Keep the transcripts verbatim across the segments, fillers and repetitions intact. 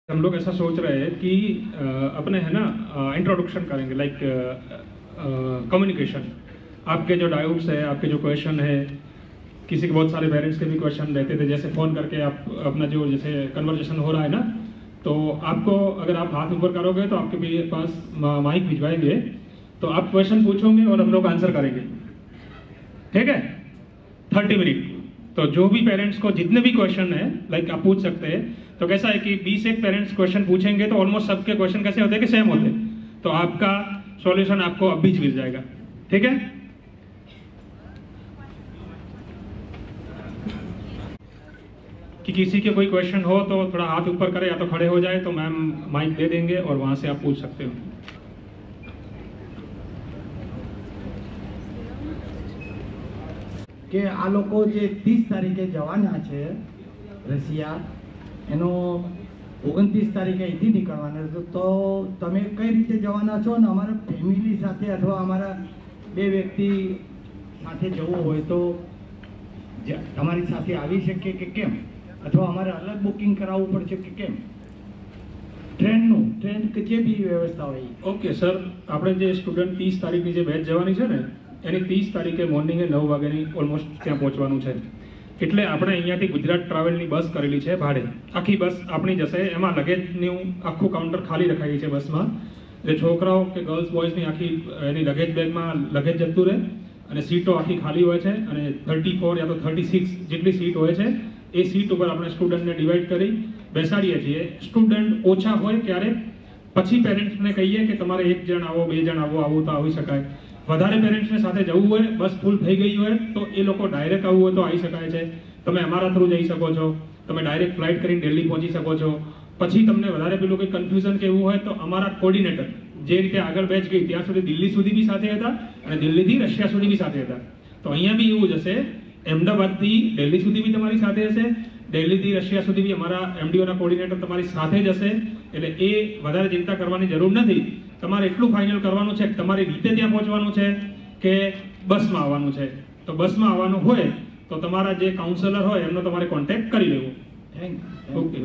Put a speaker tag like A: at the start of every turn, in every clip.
A: हम लोग ऐसा सोच रहे हैं कि अपने है ना इंट्रोडक्शन करेंगे, लाइक कम्युनिकेशन। आपके जो डाउट्स है, आपके जो क्वेश्चन है, किसी के बहुत सारे पेरेंट्स के भी क्वेश्चन रहते थे, जैसे फ़ोन करके आप अपना जो जैसे कन्वर्जेशन हो रहा है ना, तो आपको अगर आप हाथ ऊपर करोगे तो आपके भी पास माइक भिजवाएंगे, तो आप क्वेश्चन पूछोगे और हम लोग आंसर करेंगे। ठीक है, थर्टी मिनट। तो जो भी पेरेंट्स को जितने भी क्वेश्चन है लाइक आप पूछ सकते हैं। तो कैसा है कि बीस एक पेरेंट्स क्वेश्चन पूछेंगे तो ऑलमोस्ट सबके क्वेश्चन कैसे होते हैं कि सेम होते हैं, तो आपका सॉल्यूशन आपको अभी मिल जाएगा। ठीक है, कि किसी के कोई क्वेश्चन हो तो थोड़ा हाथ ऊपर करे या तो खड़े हो जाए, तो मैम माइक दे देंगे और वहां से आप पूछ सकते हो।
B: કે આ લોકો જે ત્રીસ તારીખે જવાના છે રશિયા, એનો ઓગણત્રીસ તારીખે અહીંથી નીકળવાના છે, તો તમે કઈ રીતે જવાના છો ને અમારા ફેમિલી સાથે અથવા અમારા બે વ્યક્તિ સાથે જવું હોય તો તમારી સાથે આવી શકે કે કેમ, અથવા અમારે અલગ બુકિંગ કરાવવું પડશે કે કેમ? ટ્રેનનું ટ્રેન કે જે બી વ્યવસ્થા હોય।
A: ઓકે સર, આપણે જે સ્ટુડન્ટ ત્રીસ તારીખની જે બેચ જવાની છે ને, એની ત્રીસ તારીખે મોર્નિંગે નવ વાગ્યાની ઓલમોસ્ટ ત્યાં પહોંચવાનું છે। એટલે આપણે અહીંયાથી ગુજરાત ટ્રાવેલની બસ કરેલી છે ભાડે, આખી બસ આપણી જશે। એમાં લગેજનું આખું કાઉન્ટર ખાલી રખાઈ છે બસમાં, એટલે છોકરાઓ કે ગર્લ્સ બોયઝની આખી એની લગેજ બેગમાં લગેજ જતું રહે અને સીટો આખી ખાલી હોય છે। અને થર્ટી ફોર યા તો થર્ટી સિક્સ જેટલી સીટ હોય છે એ સીટ ઉપર આપણે સ્ટુડન્ટને ડિવાઈડ કરી બેસાડીએ છીએ। સ્ટુડન્ટ ઓછા હોય ત્યારે પછી પેરેન્ટ્સને કહીએ કે તમારે એક જણ આવો, બે જણ આવો, આવું તો આવી શકાય। વધારે પેરેન્ટ્સને સાથે જવું હોય, બસ ફૂલ થઈ ગઈ હોય તો એ લોકો ડાયરેક્ટ આવવું હોય તો આવી શકાય છે। તમે અમારા થ્રુ જઈ શકો છો, તમે ડાયરેક્ટ ફ્લાઇટ કરીને દિલ્હી પહોંચી શકો છો। પછી તમને વધારે પેલું કંઈ કન્ફ્યુઝન કે એવું હોય તો અમારા કોર્ડિનેટર જે રીતે આગળ બેચ ગઈ ત્યાં સુધી દિલ્હી સુધી બી સાથે હતા અને દિલ્હીથી રશિયા સુધી બી સાથે હતા, તો અહીંયા બી એવું જ હશે। અમદાવાદથી દિલ્હી સુધી બી તમારી સાથે હશે, દિલ્હીથી રશિયા સુધી બી અમારા એમડીઓના કોર્ડિનેટર તમારી સાથે જ હશે। એટલે એ વધારે ચિંતા કરવાની જરૂર નથી। તમારે એટલું ફાઇનલ કરવાનું છે કે તમારી રીતે ત્યાં પહોંચવાનું છે કે બસમાં આવવાનું છે। તો બસમાં આવવાનું હોય તો તમારા જે કાઉન્સલર હોય એમનો તમારે કોન્ટેક્ટ કરી લેવો।
B: Thank you.
A: Okay,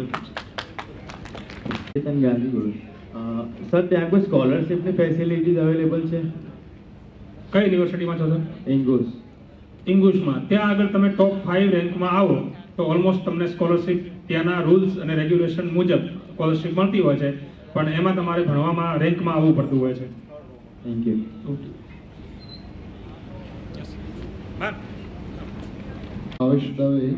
C: Chetan Gandhi બોલું સર, ત્યાં કોઈ સ્કોલરશિપની ફેસિલિટીઝ અવેલેબલ છે?
A: કઈ યુનિવર્સિટીમાં છો સર?
C: ઇંગુસ।
A: ઇંગુસમાં ત્યાં આગળ તમે ટોપ ફાઇવ રેન્કમાં આવો તો ઓલમોસ્ટ તમને સ્કોલરશિપ ત્યાંના રૂલ્સ અને રેગ્યુલેશન મુજબ સ્કોલરશિપ મળતી હોય છે, પણ એમાં તમારે ભણવામાં રેન્કમાં આવવું પડતું હોય છે।
C: Thank you.
D: Bhavesh Dave.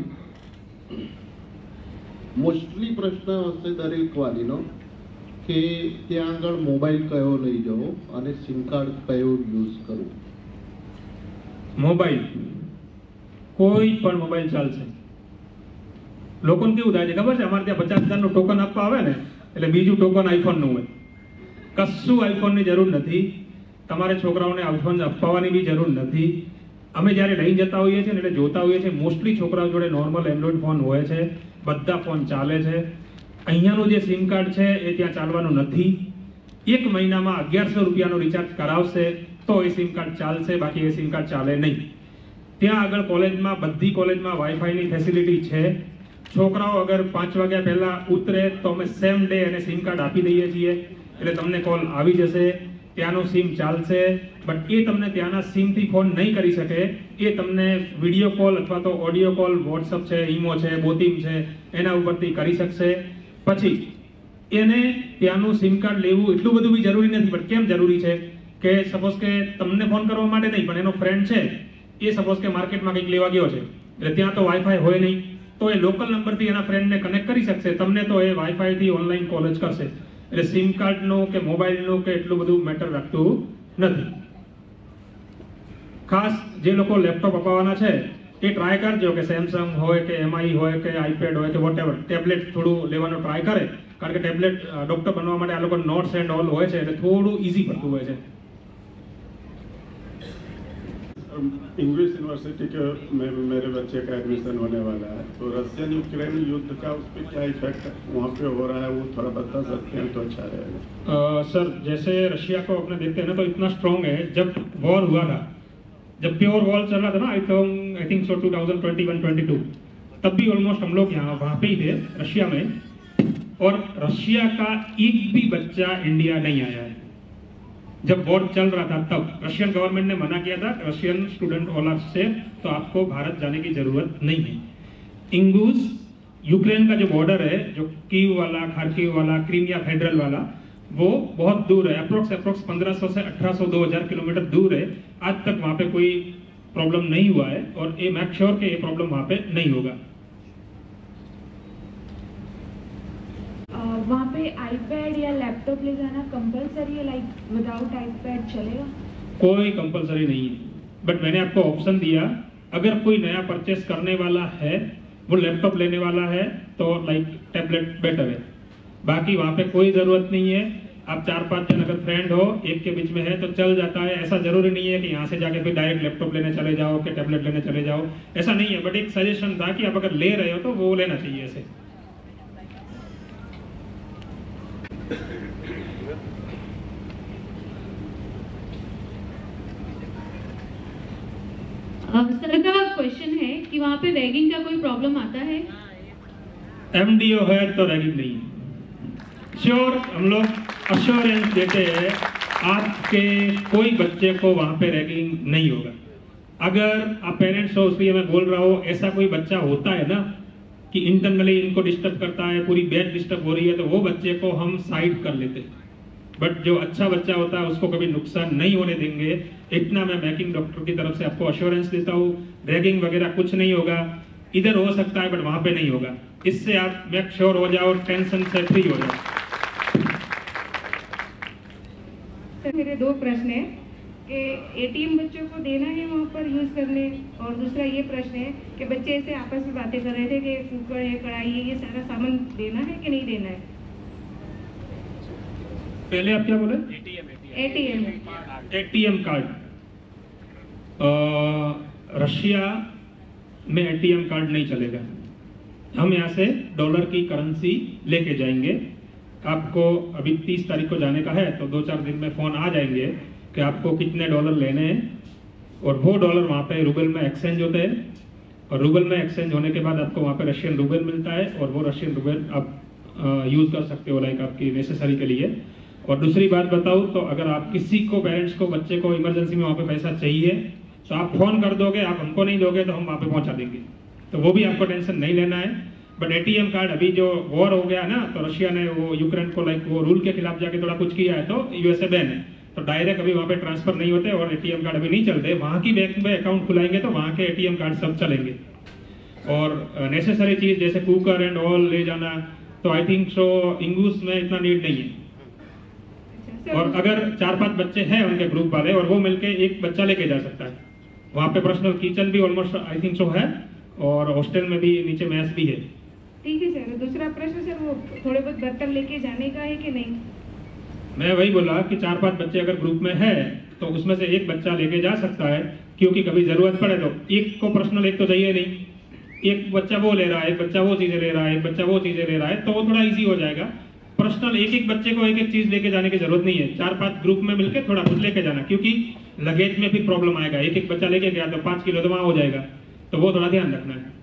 D: Mostly પ્રશ્ન હશે દરેક વાલીનો કે ત્યાં આગળ મોબાઈલ કયો લઈ જવો અને સિમ કાર્ડ કયો યુઝ કરવું?
A: મોબાઈલ કોઈ પણ મોબાઈલ ચાલશે। લોકોને કેવું થાય છે ખબર છે, અમારે ત્યાં પચાસ હજારનું ટોકન આપવા આવે ને એટલે બીજું ટોકન આઈફોનનું હોય। કશું આઈફોનની જરૂર નથી, તમારે છોકરાઓને આઈફોન અપાવવાની બી જરૂર નથી। અમે જ્યારે લઈ જતા હોઈએ છીએ ને એટલે જોતા હોઈએ છીએ મોસ્ટલી છોકરાઓ જોડે નોર્મલ એન્ડ્રોઈડ ફોન હોય છે, બધા ફોન ચાલે છે। અહીંયાનું જે સિમ કાર્ડ છે એ ત્યાં ચાલવાનું નથી। એક મહિનામાં અગિયારસો રૂપિયાનું રિચાર્જ કરાવશે તો એ સિમ કાર્ડ ચાલશે, બાકી એ સિમ કાર્ડ ચાલે નહીં। ત્યાં આગળ કોલેજમાં બધી કોલેજમાં વાઈફાઈની ફેસિલિટી છે। છોકરાઓ અગર પાંચ વાગ્યા પહેલા ઉતરે તો અમે સેમ ડે એને સિમ કાર્ડ આપી દઈએ છીએ, એટલે તમને કોલ આવી જશે, ત્યાંનું સિમ ચાલશે। બટ એ તમને ત્યાંના સિમથી ફોન નહીં કરી શકે, એ તમને વિડીયો કોલ અથવા તો ઓડિયો કોલ વોટ્સઅપ છે, ઈમો છે, બોતીમ છે એના ઉપરથી કરી શકશે। પછી એને ત્યાંનું સિમ કાર્ડ લેવું એટલું બધું બી જરૂરી નથી। પણ કેમ જરૂરી છે કે સપોઝ કે તમને ફોન કરવા માટે નહીં, પણ એનો ફ્રેન્ડ છે એ સપોઝ કે માર્કેટમાં કંઈક લેવા ગયો છે એટલે ત્યાં તો વાઈફાઈ હોય નહીં, તો એ લોકલ નંબરથી એના ફ્રેન્ડને કનેક્ટ કરી શકશે। તમને તો એ વાઈફાઈથી ઓનલાઈન કોલ જ કરશે, એટલે સિમ કાર્ડનું કે મોબાઈલનું કે એટલું બધું મેટર રાખતું નથી। ખાસ જે લોકો લેપટોપ અપાવવાના છે એ ટ્રાય કરજો કે સેમસંગ હોય કે એમઆઈ હોય કે આઈપેડ હોય કે વોટ એવર ટેબ્લેટ થોડું લેવાનો ટ્રાય કરે, કારણ કે ટેબ્લેટ ડૉક્ટર બનવા માટે આ લોકો નોટ્સ એન્ડ ઓલ હોય છે એટલે થોડું ઇઝી પડતું હોય છે।
E: इंग्लिश यूनिवर्सिटी के में मेरे बच्चे का एडमिशन होने वाला है, तो रशियन यूक्रेन युद्ध का उस पर क्या इफेक्ट वहाँ पे हो रहा है वो थोड़ा बता सकते हैं तो अच्छा रहेगा।
A: सर जैसे रशिया को अपने देखते हैं ना तो इतना स्ट्रॉन्ग है, जब वॉर हुआ था, जब प्योर वॉर चल रहा था ना, I think I think so two thousand twenty one twenty two, तब भी ऑलमोस्ट हम लोग यहाँ वहाँ पे ही थे रशिया में। और रशिया का एक भी बच्चा इंडिया नहीं आया है। जब वॉर चल रहा था तब रशियन गवर्नमेंट ने मना किया था, Russian student all are safe, तो आपको भारत जाने की जरूरत नहीं है। इंगूस यूक्रेन का जो बॉर्डर है, जो कीव वाला, खार्किव वाला, क्रीमिया फेडरल वाला, वो बहुत दूर है, अप्रोक्स अप्रोक्स पंद्रह सौ से अठारह सौ दो हज़ार किलोमीटर दूर है। आज तक वहाँ पे कोई प्रॉब्लम नहीं हुआ है और ये मेक श्योर कि ये प्रॉब्लम वहाँ पे नहीं होगा।
F: वहाँ पे आईपैड या लैपटॉप ले जाना कंपलसरी है, लाइक विदाउट आईपैड चलेगा?
A: कोई कंपलसरी नहीं है, बट मैंने आपको ऑप्शन दिया, अगर कोई नया परचेस करने वाला है, वो लैपटॉप लेने वाला है, तो लाइक टैबलेट बेटर है। बाकी वहाँ पे कोई ज़रूरत नहीं है। आप चार पांच जन अगर फ्रेंड हो, एक के बीच में है तो चल जाता है। ऐसा जरूरी नहीं है कि यहाँ से जाके फिर डायरेक्ट लैपटॉप लेने चले जाओ कि टैबलेट लेने चले जाओ, ऐसा नहीं है। बट एक सजेशन था कि आप अगर ले रहे हो तो वो लेना चाहिए ऐसे।
G: सर का क्वेश्चन है कि वहाँ पे रैगिंग का कोई प्रॉब्लम आता है?
A: एमडीओ है तो रैगिंग नहीं है। श्योर, हम लोग अश्योरेंस देते हैं आपके कोई बच्चे को वहाँ पे रैगिंग नहीं होगा। अगर आप पेरेंट्स हो, इसलिए मैं बोल रहा हूँ, ऐसा कोई बच्चा होता है ना कि इंटरनली इनको डिस्टर्ब करता है, पूरी बैच डिस्टर्ब हो रही है, तो वो बच्चे को हम साइड कर लेते हैं। बट जो अच्छा बच्चा होता है उसको कभी नुकसान नहीं होने देंगे, इतना मैं मैकिंग डॉक्टर की तरफ से आपको अश्योरेंस देता हूँ। रैगिंग वगैरह कुछ नहीं होगा, इधर हो सकता है बट वहाँ पे नहीं होगा। इससे आप मेक श्योर हो जाओ, टेंशन से फ्री हो जाओ।
F: मेरे दो प्रश्न है कि एटीएम बच्चों को देना है वहाँ पर यूज करने, और दूसरा ये प्रश्न है कि बच्चे ऐसे आपस में बातें कर रहे थे कि कुकर है, कढ़ाई है, ये सारा सामान देना है कि नहीं देना है?
A: पहले आप क्या बोले?
F: ATM
A: ATM card. रशिया में एटीएम कार्ड नहीं चलेगा। हम यहाँ से डॉलर की करेंसी लेके जाएंगे। आपको अभी तीस तारीख को जाने का है, तो दो चार दिन में फ़ोन आ जाएंगे कि आपको कितने डॉलर लेने हैं, और वो डॉलर वहाँ पे रूबल में एक्सचेंज होते हैं, और रूबल में एक्सचेंज होने के बाद आपको वहाँ पे रशियन रूबल मिलता है, और वो रशियन रूबल आप यूज़ कर सकते हो लाइक आपकी नेसेसरी के लिए। और दूसरी बात बताऊँ तो अगर आप किसी को, पेरेंट्स को, बच्चे को इमरजेंसी में वहाँ पे पैसा चाहिए तो आप फ़ोन कर दोगे, आप हमको नहीं दोगे तो हम वहाँ पे पहुँचा देंगे, तो वो भी आपको टेंशन नहीं लेना है। बट एटीएम कार्ड, अभी जो वॉर हो गया ना, तो रशिया ने वो यूक्रेन को लाइक वो रूल के खिलाफ जाके थोड़ा कुछ किया है, तो यूएसए बैन है, तो डायरेक्ट अभी वहाँ पे ट्रांसफर नहीं होते और एटीएम कार्ड अभी नहीं चलते। वहाँ की बैंक में अकाउंट खुलाएंगे तो वहाँ के एटीएम कार्ड सब चलेंगे। और नेसेसरी चीज़ जैसे कुकर एंड ऑल ले जाना, तो आई थिंक सो इंगूस में इतना नीड नहीं है। और अगर चार पांच बच्चे हैं उनके ग्रुप वाले, और वो मिलके एक बच्चा लेके जा सकता है। वहाँ पे पर्सनल किचन भी ऑलमोस्ट आई थिंक सो है, और हॉस्टल में भी नीचे मैस भी है।
F: ठीक है सर। दूसरा प्रश्न सर, वो थोड़े बहुत बर्तन लेके जाने का है कि नहीं?
A: मैं वही बोला कि चार पांच बच्चे अगर ग्रुप में है तो उसमें से एक बच्चा लेके जा सकता है, क्योंकि कभी जरूरत पड़े तो। एक को पर्सनल एक तो चाहिए नहीं, एक बच्चा वो ले रहा है, एक बच्चा वो चीजें ले रहा है, एक बच्चा वो चीजें ले रहा है, तो वो थोड़ा इजी हो जाएगा। पर्सनल एक एक बच्चे को एक एक चीज लेके जाने की जरूरत नहीं है। चार पांच ग्रुप में मिलकर थोड़ा कुछ लेके जाना, क्योंकि लगेज में भी प्रॉब्लम आएगा। एक एक बच्चा लेके गया तो पांच किलो तो वहां हो जाएगा, तो वो थोड़ा ध्यान रखना है।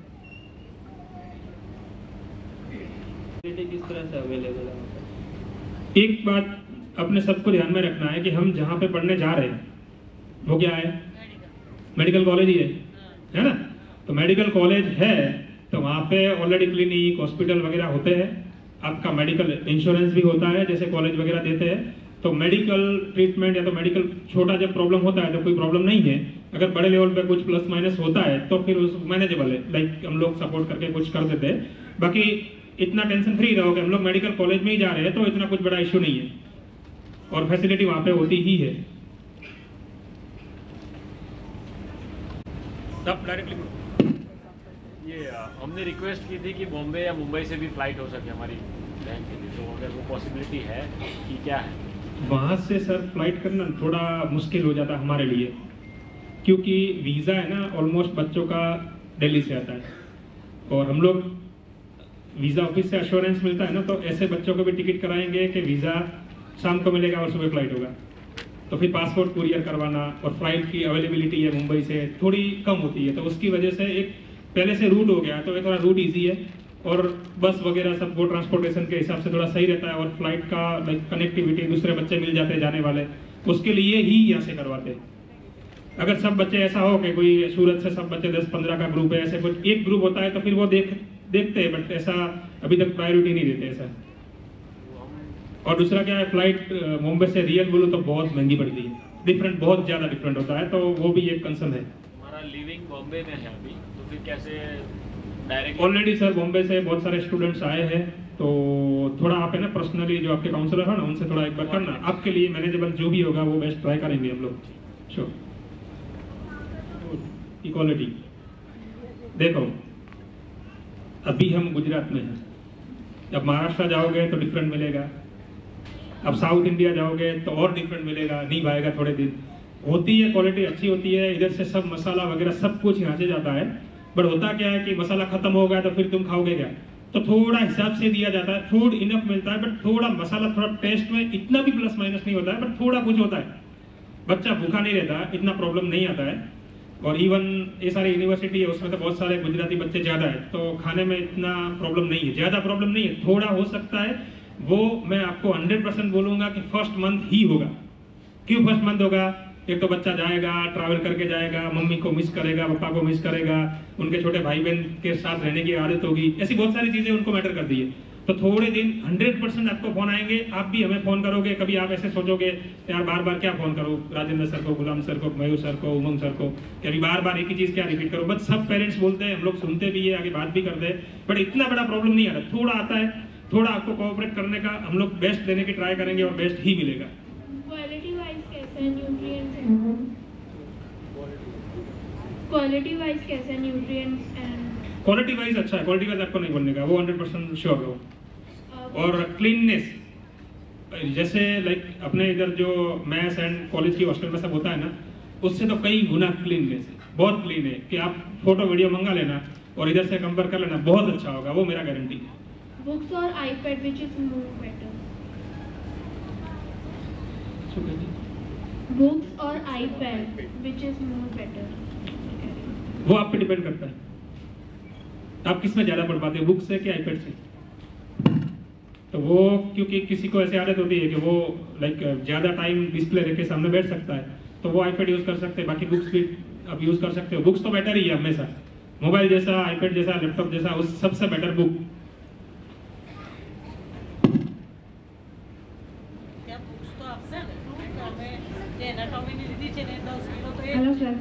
C: किस तरह से अवेलेबल है?
A: एक बात अपने सबको ध्यान में रखना है कि हम जहाँ पे पढ़ने जा रहे हैं वो क्या है? मेडिकल कॉलेज ही है, है ना? तो मेडिकल कॉलेज है तो वहाँ पे ऑलरेडी क्लिनिक, हॉस्पिटल वगैरह होते हैं। आपका मेडिकल इंश्योरेंस भी होता है, जैसे कॉलेज वगैरह देते हैं। तो मेडिकल ट्रीटमेंट या तो मेडिकल छोटा जब प्रॉब्लम होता है तो कोई प्रॉब्लम नहीं है। अगर बड़े लेवल पे कुछ प्लस माइनस होता है तो फिर उस मैनेजेबल है, लाइक हम लोग सपोर्ट करके कुछ कर देते हैं। बाकी इतना टेंशन फ्री रहो कि हम लोग मेडिकल कॉलेज में ही जा रहे हैं तो इतना कुछ बड़ा इश्यू नहीं है, और फैसिलिटी वहाँ पे होती ही है। तब डायरेक्टली
H: ये हमने रिक्वेस्ट की थी कि बॉम्बे या मुंबई से भी फ्लाइट हो सके हमारी बहन के लिए, तो अगर वो पॉसिबिलिटी है कि क्या है?
A: वहाँ से सर फ्लाइट करना थोड़ा मुश्किल हो जाता है हमारे लिए, क्योंकि वीज़ा है ना ऑलमोस्ट बच्चों का दिल्ली से आता है, और हम लोग वीज़ा ऑफिस से अश्योरेंस मिलता है ना, तो ऐसे बच्चों को भी टिकट कराएंगे कि वीज़ा शाम को मिलेगा और सुबह फ्लाइट होगा। तो फिर पासपोर्ट कुरियर करवाना, और फ्लाइट की अवेलेबिलिटी है मुंबई से थोड़ी कम होती है, तो उसकी वजह से एक पहले से रूट हो गया तो ये थोड़ा रूट ईजी है। और बस वगैरह सब वो ट्रांसपोर्टेशन के हिसाब से थोड़ा सही रहता है, और फ्लाइट का लाइक कनेक्टिविटी दूसरे बच्चे मिल जाते हैं जाने वाले, उसके लिए ही यहाँ से करवाते हैं। अगर सब बच्चे ऐसा हो कि कोई सूरत से सब बच्चे दस पंद्रह का ग्रुप है, ऐसे कुछ एक ग्रुप होता है तो फिर वो देख देखते हैं, बट ऐसा अभी तक प्रायोरिटी नहीं देते ऐसा। और दूसरा क्या है, फ्लाइट मुंबई से रियल बोलूँ तो बहुत महंगी पड़ती है, डिफरेंट बहुत ज़्यादा डिफरेंट होता है, तो वो भी एक कंसर्न है।
H: हमारा लिविंग बॉम्बे में है अभी, तो फिर कैसे डायरेक्ट?
A: ऑलरेडी सर बॉम्बे से बहुत सारे स्टूडेंट्स आए हैं, तो थोड़ा आप है ना पर्सनली जो आपके काउंसलर है ना उनसे थोड़ा एक बार करना, आपके लिए मैनेजेबल जो भी होगा वो बेस्ट ट्राई करेंगे हम लोग। श्योर। इक्वालिटी देखो, अभी हम गुजरात में हैं, अब महाराष्ट्र जाओगे तो डिफरेंट मिलेगा, अब साउथ इंडिया जाओगे तो और डिफरेंट मिलेगा, नहीं पाएगा थोड़े दिन। होती है क्वालिटी अच्छी होती है, इधर से सब मसाला वगैरह सब कुछ यहाँ से जाता है, बट होता क्या है कि मसाला खत्म हो गया तो फिर तुम खाओगे क्या, तो थोड़ा हिसाब से दिया जाता है, फूड इनफ मिलता है, बट थोड़ा मसाला थोड़ा टेस्ट में इतना भी प्लस माइनस नहीं होता है, बट थोड़ा कुछ होता है, बच्चा भूखा नहीं रहता, इतना प्रॉब्लम नहीं आता है। और इवन ये सारी यूनिवर्सिटी है उसमें तो बहुत सारे गुजराती बच्चे ज़्यादा है, तो खाने में इतना प्रॉब्लम नहीं है, ज़्यादा प्रॉब्लम नहीं है, थोड़ा हो सकता है। वो मैं आपको हंड्रेड परसेंट बोलूँगा कि फर्स्ट मंथ ही होगा। क्यों फर्स्ट मंथ होगा? एक तो बच्चा जाएगा, ट्रैवल करके जाएगा, मम्मी को मिस करेगा, पापा को मिस करेगा, उनके छोटे भाई बहन के साथ रहने की आदत होगी, ऐसी बहुत सारी चीज़ें उनको मैटर करती है। तो थोड़े दिन हंड्रेड परसेंट आपको फोन आएंगे, आप भी हमें फोन करोगे, कभी आप ऐसे सोचोगे यार बार बार क्या फोन करूँ, राजेंद्र सर को, गुलाम सर को, मयूर सर को, उमंग सर को, कभी बार बार एक ही चीज़ क्या रिपीट करो। बस सब पेरेंट्स बोलते हैं, हम लोग सुनते भी है, आगे बात भी करते हैं, बट इतना बड़ा प्रॉब्लम नहीं आता, थोड़ा आता है, थोड़ा आपको कोऑपरेट करने का हम लोग बेस्ट देने की ट्राई करेंगे और बेस्ट ही मिलेगा।
I: क्वालिटी वाइज कैसा है न्यूट्रिएंट्स? क्वालिटी वाइज कैसा है न्यूट्रिएंट्स एंड?
A: क्वालिटी वाइज अच्छा है, क्वालिटी वाइज आपको नहीं बनने का, वो हंड्रेड परसेंट श्योर रहो। और क्लीननेस, जैसे लाइक अपने इधर जो मैथ्स एंड कॉलेज की हॉस्टल में सब होता है ना, उससे तो कई गुना क्लीननेस है, बहुत क्लीन है कि आप फोटो वीडियो मंगा लेना और इधर से कंपेयर कर लेना, बहुत अच्छा होगा, वो मेरा गारंटी है।
I: बुक्स और iPad which is more better? Books और iPad which is more better?
A: वो आप पे डिपेंड करता है, आप किस में ज़्यादा पढ़ पाते हो, बुक से कि आईपैड से। तो वो क्योंकि किसी को ऐसे आदत होती है कि वो लाइक ज़्यादा टाइम डिस्प्ले रख के सामने बैठ सकता है, तो वो आईपैड यूज़ कर सकते हैं, बाकी बुक्स भी आप यूज़ कर सकते हो। बुक्स तो बेटर ही है हमेशा, मोबाइल जैसा, आईपैड जैसा, लैपटॉप जैसा, उस सबसे बेटर बुक।
F: हेलो सर,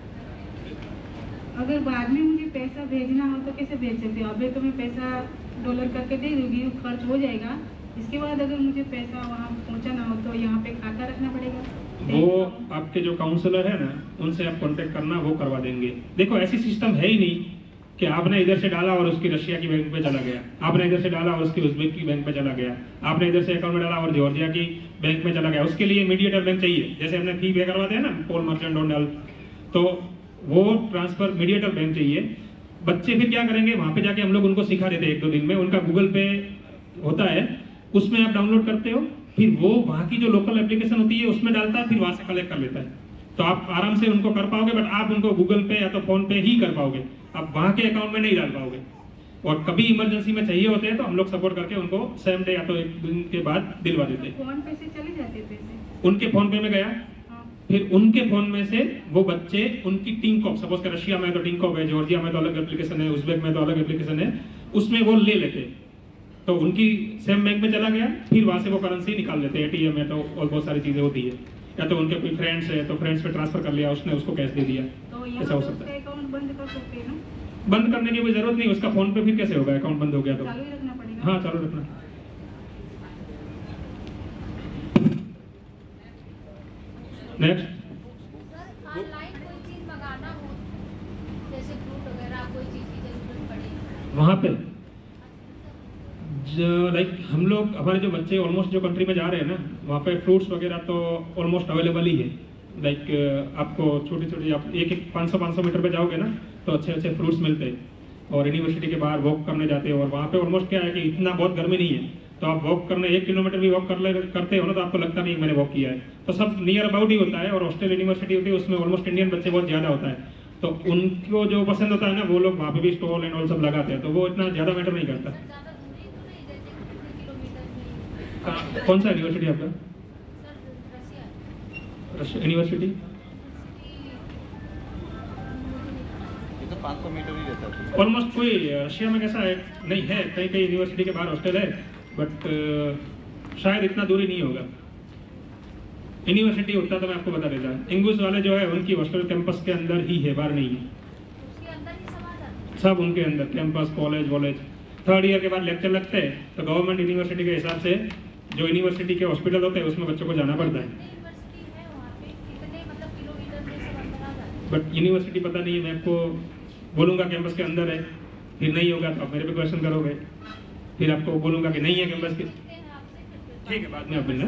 F: अगर बाद में मुझे पैसा भेजना हो तो कैसे भेज सकते हो? अभी तो मैं पैसा डॉलर करके दे दूँगी, खर्च हो जाएगा, इसके बाद अगर मुझे पैसा वहाँ पहुँचाना हो तो यहाँ पे खाता रखना पड़ेगा?
A: वो आपके जो काउंसलर है ना, उनसे आप कांटेक्ट करना, वो करवा देंगे। देखो ऐसी सिस्टम है ही नहीं कि आपने इधर से डाला और उसकी रशिया की बैंक पे चला गया, आपने इधर से डाला और उसकी उज्बेक की बैंक पे चला गया, आपने इधर से अकाउंट में डाला और जॉर्जिया की बैंक में चला गया। उसके लिए मीडिएटर बैंक चाहिए, जैसे हमने फी पे करवाते हैं ना पोल मर्चेंट डोनाल्ड, तो वो ट्रांसफर मीडिएटर बैंक चाहिए। बच्चे फिर क्या करेंगे, वहाँ पे जाके हम लोग उनको सिखा देते हैं एक दो दिन में, उनका गूगल पे होता है, उसमें आप डाउनलोड करते हो, फिर वो वहाँ की जो लोकल एप्लीकेशन होती है उसमें डालता है, फिर वहाँ से कलेक्ट कर लेता है, तो आप आराम से उनको कर पाओगे। बट आप उनको गूगल पे या तो फोन पे ही कर पाओगे, आप वहाँ के अकाउंट में नहीं डाल पाओगे। और कभी इमरजेंसी में चाहिए होते हैं तो हम लोग सपोर्ट करके उनको सेम डे या तो एक दिन के बाद दिलवा देते हैं।
F: फोन पे से चले जाते हैं पैसे?
A: उनके फोन पे में गया, फिर उनके फोन में से वो बच्चे उनकी टिंकॉप, सपोज कर रशिया में तो टिंकॉप है, जॉर्जिया में तो अलग एप्लीकेशन है, उज्बेक में तो अलग एप्लीकेशन है, उसमें वो ले लेते हैं, तो उनकी सेम बैंक में चला गया, फिर वहाँ से वो करेंसी निकाल लेते हैं। एटीएम है तो और बहुत सारी चीज़ें होती है, या तो उनके कोई फ्रेंड्स है तो फ्रेंड्स पे ट्रांसफर कर लिया, उसने उसको कैश दे दिया,
F: तो
A: ऐसा हो सकता है।
F: अकाउंट बंद कर सकते हैं ना?
A: बंद करने की कोई जरूरत नहीं, उसका फोन पे फिर कैसे होगा, अकाउंट बंद हो गया तो
F: चालू ही रखना पड़ेगा।
A: हाँ चालू रखना। नेक्स्ट,
J: ऑनलाइन कोई चीज मंगाना हो, जैसे फ्रूट वगैरह कोई चीज की जरूरत पड़े
A: वहाँ पे जो लाइक हम लोग, हमारे जो बच्चे ऑलमोस्ट जो कंट्री में जा रहे हैं ना, वहाँ पे फ्रूट्स वगैरह तो ऑलमोस्ट अवेलेबल ही है। लाइक आपको छोटी छोटी, आप एक एक पाँच सौ पाँच सौ मीटर पे जाओगे ना तो अच्छे अच्छे फ्रूट्स मिलते हैं, और यूनिवर्सिटी के बाहर वॉक करने जाते हैं, और वहाँ पे ऑलमोस्ट क्या है कि इतना बहुत गर्मी नहीं है, तो आप वॉक करने एक किलोमीटर भी वॉक कर ले करते हो ना तो आपको लगता नहीं मैंने वॉक किया है, तो सब नियर अबाउट ही होता है। और हॉस्टल यूनिवर्सिटी होती है, उसमें ऑलमोस्ट इंडियन बच्चे बहुत ज़्यादा होता है, तो उनको जो पसंद होता है ना वो लोग वहाँ पे भी स्टॉल एंड ऑल सब लगाते हैं, तो वो इतना ज़्यादा मैटर नहीं करता।
J: ज़्यादा दूरी तो नहीं, जैसे कितने किलोमीटर में?
A: कहाँ- कौन सा यूनिवर्सिटी आपका?
J: सर रसिया
A: यूनिवर्सिटी
C: ये तो पाँच सौ मीटर ही रहता है।
A: ऑलमोस्ट कोई रशिया में कैसा है नहीं है, कई कई यूनिवर्सिटी के बाहर हॉस्टल है, बट शायद इतना दूरी नहीं होगा। यूनिवर्सिटी होता तो मैं आपको बता देता। इंग्लिश वाले जो है उनकी हॉस्टल कैंपस के अंदर ही है, बाहर नहीं है।
J: उसके अंदर ही समा जाता है।
A: सब उनके अंदर कैंपस कॉलेज वॉलेज। थर्ड ईयर के बाद लेक्चर लगते हैं तो गवर्नमेंट यूनिवर्सिटी के हिसाब से जो यूनिवर्सिटी के हॉस्पिटल होते हैं उसमें बच्चों को जाना पड़ता है।
J: कितने यूनिवर्सिटी है वहाँ पे, कितने मतलब किलोमीटर में सब अंदर आ जाते हैं?
A: बट यूनिवर्सिटी पता नहीं है, मैं आपको बोलूँगा कैंपस के अंदर है, फिर नहीं होगा तो आप मेरे पे क्वेश्चन करोगे, फिर आपको बोलूँगा कि नहीं है कैंपस के।
J: पूछते हैं आपसे फिर-
A: ठीक है, बाद में आप मिलना।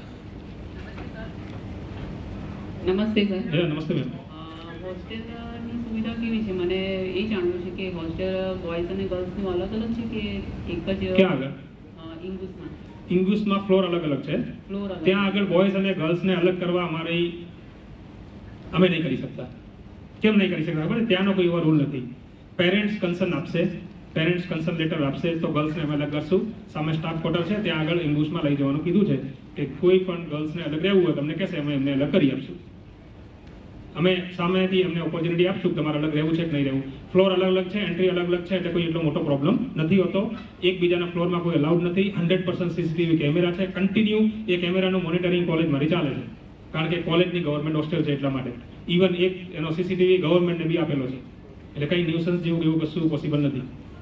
K: નમસ્તે સર
A: જી, નમસ્તે મેમ।
K: હોસ્ટેલની સુવિધા કેવી છે? મને એ જાણવું છે કે હોસ્ટેલ બોયઝ અને ગર્લ્સનું અલગ અલગ છે કે એક જ
A: ક્યાં આગળ?
K: ઇંગ્લિશમાં
A: ઇંગ્લિશમાં ફ્લોર અલગ અલગ છે,
K: ફ્લોર અલગ
A: ત્યાં આગળ બોયઝ અને ગર્લ્સને અલગ કરવા અમારી અમે નહીં કરી શકતા। કેમ નહીં કરી શકતા ખબર છે? ત્યાંનો કોઈ એવો રૂલ નથી। પેરેન્ટ્સ કન્સર્ન આપશે, પેરેન્ટ્સ કન્સર્ન લેટર આપશે તો ગર્લ્સને અમે અલગ કરશું। સામે સ્ટાફ ક્વાર્ટર છે ત્યાં આગળ ઇંગ્લિશમાં લઈ જવાનું કીધું છે કે કોઈ પણ ગર્લ્સને અલગ રહેવું હોય તમને કહેશે અમે એમને અલગ કરી આપશું। અમે સામેથી એમને ઓપોર્ચ્યુનિટી આપશું કે તમારે અલગ રહેવું છે કે નહીં રહેવું। ફ્લોર અલગ અલગ છે, એન્ટ્રી અલગ અલગ છે, એટલે કોઈ એટલો મોટો પ્રોબ્લેમ નથી હોતો। એકબીજાના ફ્લોરમાં કોઈ અલાઉડ નથી। હંડ્રેડ પર્સન્ટ સીસીટીવી કેમેરા છે, કન્ટિન્યુ એ કેમેરાનું મોનિટરિંગ કોલેજ મારી ચાલે છે, કારણ કે કોલેજની ગવર્મેન્ટ હોસ્ટેલ છે એટલા માટે। ઇવન એક એનો સીસીટીવી ગવર્મેન્ટને બી આપેલો છે, એટલે કંઈ ન્યુસન્સ જેવું એવું કશું પોસિબલ નથી।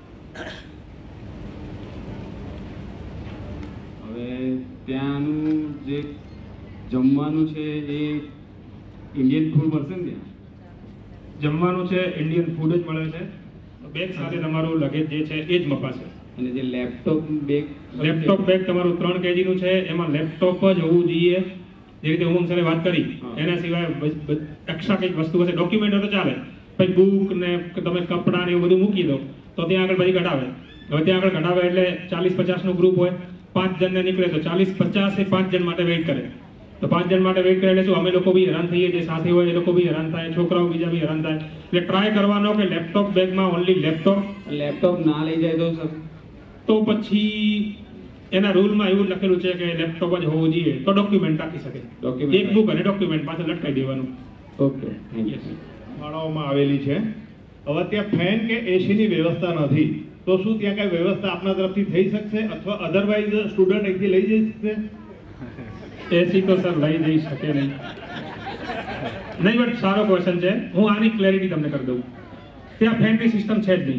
C: હવે ત્યાંનું જે જમવાનું છે એ ઇન્ડિયન ફૂડ મળશે ને ત્યાં?
A: જમવાનું છે ઇન્ડિયન ફૂડ જ મળે છે। બેગ સાથે તમારું લગેજ જે છે એ જ મપાશે।
C: અને જે લેપટોપ બેગ
A: લેપટોપ બેગ તમારું ત્રણ કેજીનું છે, એમાં લેપટોપ જ હોવું જોઈએ। જે રીતે ઉમંગ સરે વાત કરી એના સિવાય એક્સ્ટ્રા કંઈક વસ્તુ હશે, ડોક્યુમેન્ટ હોય તો ચાલે, પછી બુક ને તમે કપડાં ને એવું બધું મૂકી દો તો ત્યાં આગળ પછી કઢાવે। હવે ત્યાં આગળ કઢાવે એટલે ચાલીસ પચાસનું ગ્રુપ હોય, પાંચ જણને નીકળે તો ચાલીસ પચાસ એ પાંચ જણ માટે વેઇટ કરે, તો પાંચ જણ માટે વેઇટ કરે એટલે શું અમે લોકો બી હેરાન થઈએ, જે સાથે હોય એ લોકો બી હેરાન થાય, છોકરાઓ બીજા બી હેરાન થાય। એટલે ટ્રાય કરવાનો કે લેપટોપ બેગમાં ઓનલી લેપટોપ
C: લેપટોપ ના લઈ જાય તો સર?
A: તો પછી એના રૂલમાં એવું લખેલું છે કે લેપટોપ જ હોવું જોઈએ, તો ડોક્યુમેન્ટ રાખી શકે।
C: Document
A: એક બુક અને ડોક્યુમેન્ટ પાછળ લટકાઈ દેવાનું।
C: Okay, thank you sir.
L: શાળાઓમાં આવેલી છે, હવે ત્યાં ફેન કે એસીની વ્યવસ્થા નથી, તો શું ત્યાં કઈ વ્યવસ્થા આપના તરફથી થઈ શકશે અથવા અધરવાઇઝ સ્ટુડન્ટ અહીંથી લઈ જઈ શકશે?
A: એસી તો સર લઈ જઈ શકે નહીં નહીં બટ સારો ક્વેશ્ચન છે, હું આની ક્લેરિટી તમને કરી દઉં। ત્યાં ફેનની સિસ્ટમ છે જ નહીં,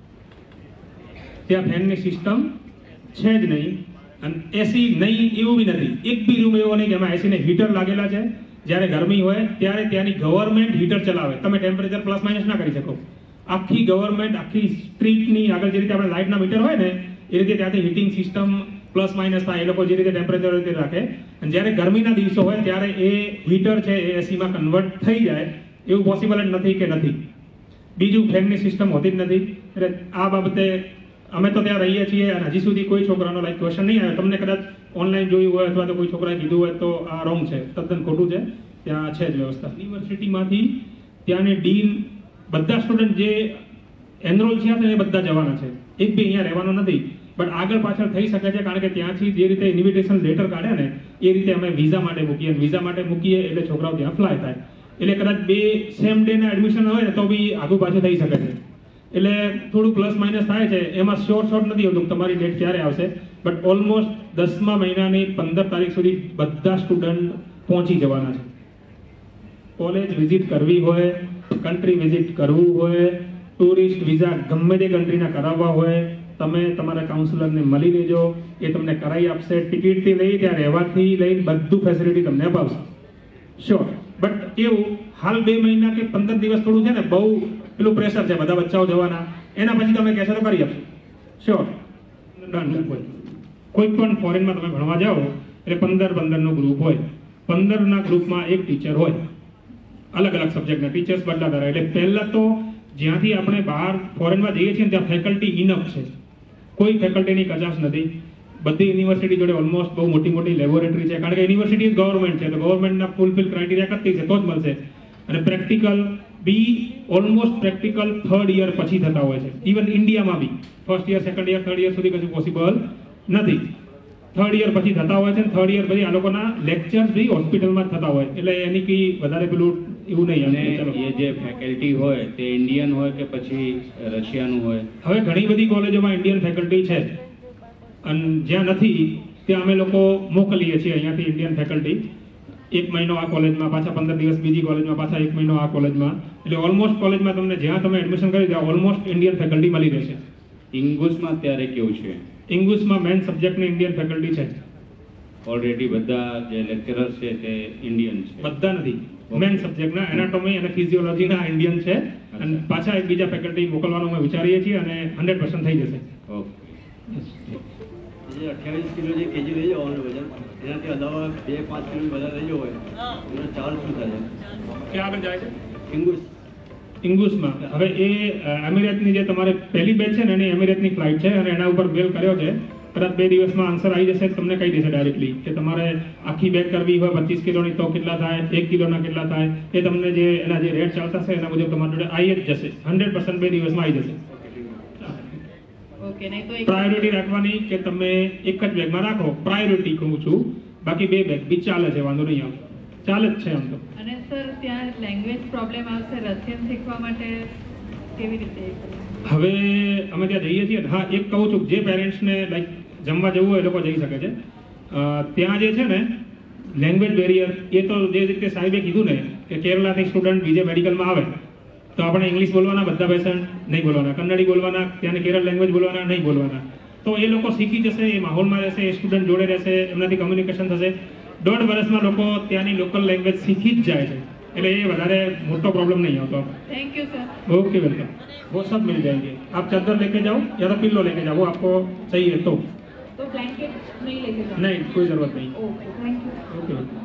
A: ત્યાં ફેનની સિસ્ટમ છે જ નહીં, અને એસી નહીં એવું બી નથી। એક બી રૂમ એવો નહીં કે એમાં એસીને હીટર લાગેલા છે, જ્યારે ગરમી હોય ત્યારે ત્યાંની ગવર્મેન્ટ હીટર ચલાવે, તમે ટેમ્પરેચર પ્લસ માઇનસ ના કરી શકો। આખી ગવર્મેન્ટ આખી સ્ટ્રીટની આગળ જે રીતે આપણે લાઇટના મીટર હોય ને એ રીતે ત્યાંથી હીટિંગ સિસ્ટમ પ્લસ માઇનસ થાય, એ લોકો જે રીતે ટેમ્પરેચર રીતે રાખે, અને જ્યારે ગરમીના દિવસો હોય ત્યારે એ હીટર છે એ એસીમાં કન્વર્ટ થઈ જાય, એવું પોસિબલ જ નથી કે નથી। બીજું ફેનની સિસ્ટમ હોતી જ નથી, એટલે આ બાબતે અમે તો ત્યાં રહીએ છીએ અને હજી સુધી કોઈ છોકરાનો લાઈક ક્વેશ્ચન નહીં આવ્યો। તમને કદાચ ઓનલાઈન જોયું હોય અથવા તો કોઈ છોકરાએ કીધું હોય તો આ રોંગ છે, તદ્દન ખોટું છે, ત્યાં છે જ વ્યવસ્થા। યુનિવર્સિટીમાંથી ત્યાંની ડીન બધા સ્ટુડન્ટ જે એનરોલ થયા છે એ બધા જવાના છે, એક બી અહીંયા રહેવાનો નથી, બટ આગળ પાછળ થઈ શકે છે, કારણ કે ત્યાંથી જે રીતે ઇન્વિટેશન લેટર કાઢે ને એ રીતે અમે વિઝા માટે મૂકીએ, વિઝા માટે મૂકીએ એટલે છોકરાઓ ત્યાં ફ્લાય થાય, એટલે કદાચ બે સેમ ડેના એડમિશન હોય ને તો બી આગુ પાછું થઈ શકે છે। એટલે થોડું પ્લસ માઇનસ થાય છે, એમાં શ્યોર શોર્ટ નથી હોતું તમારી ડેટ ક્યારે આવશે, બટ ઓલમોસ્ટ દસમા મહિનાની પંદર તારીખ સુધી બધા સ્ટુડન્ટ પહોંચી જવાના છે। કોલેજ વિઝિટ કરવી હોય, કન્ટ્રી વિઝિટ કરવું હોય, ટુરિસ્ટ વિઝા ગમે તે કન્ટ્રીના કરાવવા હોય, તમે તમારા કાઉન્સિલરને મળી લેજો, એ તમને કરાવી આપશે। ટિકિટથી લઈ ત્યાં રહેવાથી લઈ બધું ફેસિલિટી તમને અપાવશે શ્યોર। બટ કેવું હાલ બે મહિના કે પંદર દિવસ થોડું છે ને બહુ પેલું પ્રેશર છે, બધા બચ્ચાઓ જવાના, એના પછી તમે કહેશો તો કરી આપશો શ્યોર ડન। કોઈ પણ ફોરેનમાં તમે ભણવા જાઓ એટલે પંદર પંદરનો ગ્રુપ હોય, પંદરના ગ્રુપમાં એક ટીચર હોય, અલગ અલગ સબ્જેક્ટના ટીચર્સ બદલાતા રહે। એટલે પહેલાં તો જ્યાંથી આપણે બહાર ફોરેનમાં જઈએ છીએ ત્યાં ફેકલ્ટી ઇનફ છે, કોઈ ફેકલ્ટીની કચાશ નથી। બધી યુનિવર્સિટી જોડે ઓલમોસ્ટ બહુ મોટી મોટી લેબોરેટરી છે, કારણ કે યુનિવર્સિટી ગવર્મેન્ટ છે, તો ગવર્મેન્ટના ફૂલફિલ ક્રાઇટેરિયા કરતી છે તો જ મળશે। અને પ્રેક્ટિકલ બી ઓલમોસ્ટ પ્રેક્ટિકલ થર્ડ યર પછી થતા હોય છે. ઇવન ઇન્ડિયામાં બી first year second year third year સુધી કશું પોસિબલ નથી. થર્ડ યર પછી થતા હોય છે. થર્ડ યર પછી આ લોકોના લેક્ચર્સ બી હોસ્પિટલમાં જ થતા હોય, એટલે એની કઈ વધારે પેલું એવું નહીં.
C: અને એ જે ફેકલ્ટી હોય તે ઇન્ડિયન હોય કે પછી રશિયાનું હોય?
A: હવે ઘણી બધી કોલેજોમાં ઇન્ડિયન ફેકલ્ટી છે, અને જ્યાં નથી ત્યાં અમે લોકો મોકલીએ છીએ અહીંયાથી ઇન્ડિયન ફેકલ્ટી. એક મહિનો આ કોલેજમાં, પાછા પંદર દિવસ બીજી કોલેજમાં, પાછા એક મહિનો આ કોલેજમાં. એટલે ઓલમોસ્ટ કોલેજમાં તમને જ્યાં તમે એડમિશન કરી ત્યાં ઓલમોસ્ટ ઇન્ડિયન ફેકલ્ટી મળી રહેશે.
C: ઇંગ્લિશમાં અત્યારે કેવું છે?
A: ઇંગ્લિશમાં મેન સબ્જેક્ટની ઇન્ડિયન ફેકલ્ટી છે.
C: ઓલરેડી બધા જે લેક્ચરર્સ છે તે ઇન્ડિયન છે?
A: બધા નથી. મેન સબ્જેક્ટના એનાટોમી અને ફિઝિયોલોજીના ઇન્ડિયન છે, અને પાછા એક બીજા ફેકલ્ટી મોકલવાનું અમે વિચારીએ છીએ, અને હંડ્રેડ પર્સન્ટ થઈ જશે.
C: ઓકે.
M: જે અઠ્યાવીસ કિલો જે કેજી લઈ જવાનું વજન, એનાથી અલાવા બે પાંચ કિલો વધારે લઈ જવું હોય એનો ચાર્જ શું થાય?
A: ક્યાં આગળ જાય છે?
M: ઇંગુસ.
A: ઇંગુસમાં હવે એ એમિરેટની જે તમારે પહેલી બેચ છે ને એની એમિરેટની ફ્લાઇટ છે, અને એના ઉપર મેલ કર્યો છે. કદાચ બે દિવસમાં આન્સર આવી જશે, તમને કહી દેશે ડાયરેક્ટલી કે તમારે આખી બેગ કરવી હોય પચીસ કિલોની તો કેટલા થાય, એક કિલોના કેટલા થાય, એ તમને જે એના જે રેટ ચાલતા છે એના મુજબ તમારી જોડે આવી જ જશે. હંડ્રેડ પર્સન્ટ બે દિવસમાં આવી જશે. પ્રાયોરિટી રાખવાની કે તમે એક જ બેગમાં રાખો, પ્રાયોરિટી કહું છું. બાકી બે બેગ બી ચાલે છે, વાંધો નહીં આવે, ચાલે જ છે આમ તો.
K: અને સર ત્યાં લેંગ્વેજ પ્રોબ્લેમ આવશે રશિયન શીખવા માટે, કેવી રીતે?
A: હવે અમે ત્યાં જઈએ છીએ. હા, એક કહું છું, જે પેરેન્ટ્સને લાઈક જમવા જવું હોય એ લોકો જઈ શકે છે. ત્યાં જે છે ને લેંગ્વેજ બેરિયર, એ તો જે રીતે સાહેબે કીધું ને કે કેરલાથી સ્ટુડન્ટ બીજે મેડિકલમાં આવે તો આપણે ઇંગ્લિશ બોલવાના, બધા પેશન્ટ નહીં બોલવાના, કન્નડી બોલવાના, ત્યાંની કેરળ લેંગ્વેજ બોલવાના નહીં બોલવાના. તો એ લોકો શીખી જશે, એ માહોલમાં રહેશે, એ સ્ટુડન્ટ જોડે રહેશે, એમનાથી કમ્યુનિકેશન થશે. દોઢ વર્ષમાં લોકો ત્યાંની લોકલ લેંગ્વેજ શીખી જ જાય છે, એટલે એ વધારે મોટો प्रॉब्लम नहीं होता.
K: Thank you sir.
A: Okay welcome. वो सब मिल जाएंगे. आप चादर लेके जाओ या तो पिल्लो लेके जाओ, वो आपको चाहिए तो.
K: तो ब्लैंकेट नहीं लेके जाओ?
A: नहीं, कोई जरूरत नहीं.
K: Okay, thank you.
A: ओके.